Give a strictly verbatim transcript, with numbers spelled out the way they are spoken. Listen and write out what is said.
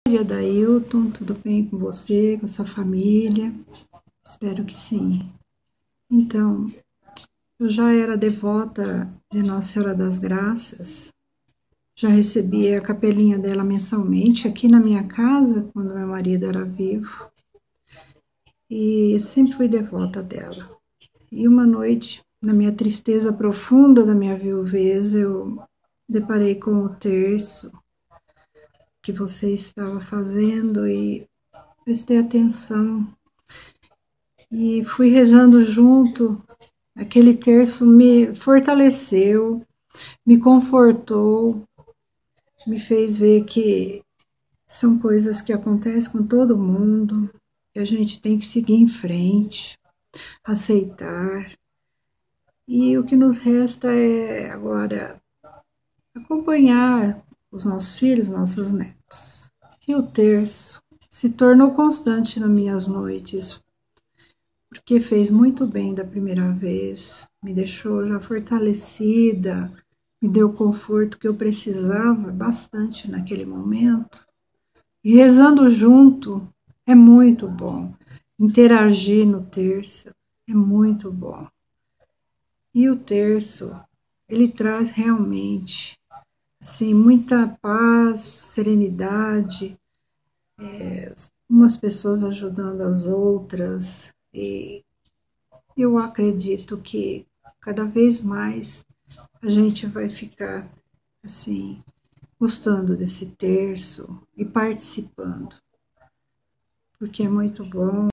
Maria Dailton, tudo bem com você, com sua família? Espero que sim. Então, eu já era devota de Nossa Senhora das Graças, já recebia a capelinha dela mensalmente aqui na minha casa, quando meu marido era vivo, e sempre fui devota dela. E uma noite, na minha tristeza profunda da minha viuvez, eu deparei com o terço que você estava fazendo e prestei atenção e fui rezando junto. Aquele terço me fortaleceu, me confortou, me fez ver que são coisas que acontecem com todo mundo, que a gente tem que seguir em frente, aceitar. E o que nos resta é agora acompanhar os nossos filhos, nossos netos. E o terço se tornou constante nas minhas noites, porque fez muito bem da primeira vez, me deixou já fortalecida, me deu o conforto que eu precisava bastante naquele momento. E rezando junto é muito bom, interagir no terço é muito bom. E o terço, ele traz realmente assim, muita paz, serenidade, é, umas pessoas ajudando as outras, e eu acredito que cada vez mais a gente vai ficar assim, gostando desse terço e participando, porque é muito bom.